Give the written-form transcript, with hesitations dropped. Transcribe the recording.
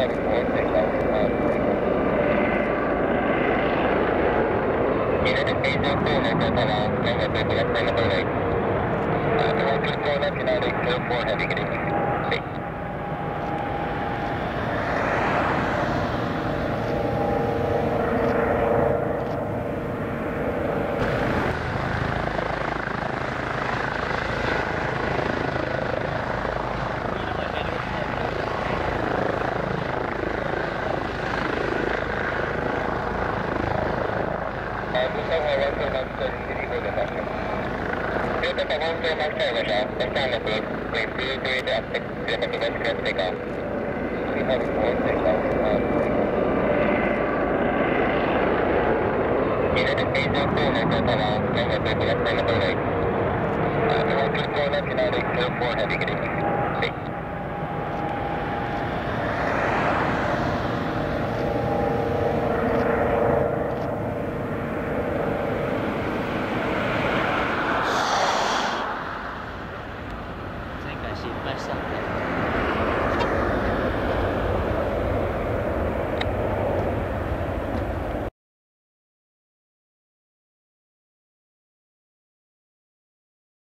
United Major 2, November around, November, left number 8. Departure 4 left, United 04, heavy, good evening. Safe. United Major 2, November around, November, left number 8. Departure 4 left, United 04, heavy, good evening. Safe.